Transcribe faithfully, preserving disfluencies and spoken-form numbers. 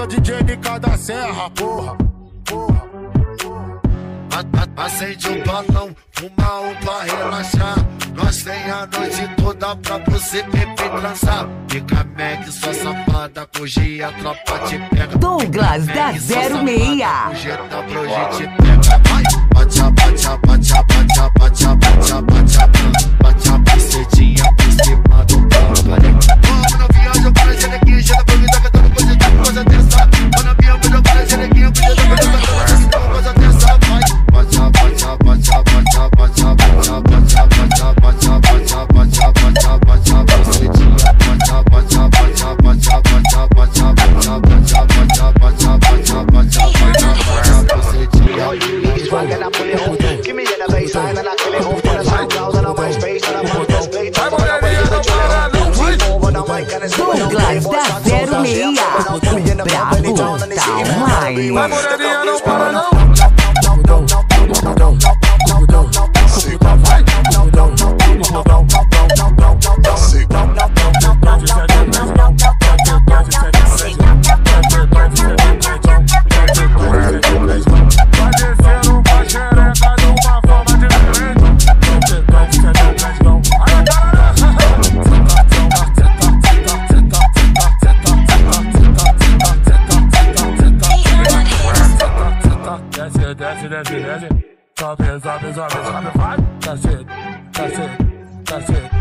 é o D J de cada serra, porra, porra. Acende um balão, fuma um pra relaxar. Nós tem a noite toda pra você beber e transar. Fica Mac, sua safada, hoje a tropa te pega. Douglas da zero seis. Hoje tá pro gente pega. Vai, bate, bate, bate, bate, bate, bate, bate, bate a bucetinha por cima do paparé. Vamos na viagem para a Genequinha, já dá pra me dar cantando coisa de coisa dessa. Vamos na viagem para a Genequinha, podia dar pra me dar cantando coisa dessa. Vai, bate, bate, bate, bate, bate, bate, bate, bate, bate, bate a bucetinha. Bate, bate, bate, bate, bate, bate, bate, bate, bate, bate a bucetinha. Give me the baseline and I kill it off. Gonna sound clouds and I might space and I might just play. Time on the way to the trail. Over the mic and it's going on. Douglas da zero seis. Bravo, tá online. Vai, moreninha, não para não. Desce, desce, desce. Sobe, sobe, sobe, sobe, vai. That's it, that's it, that's it.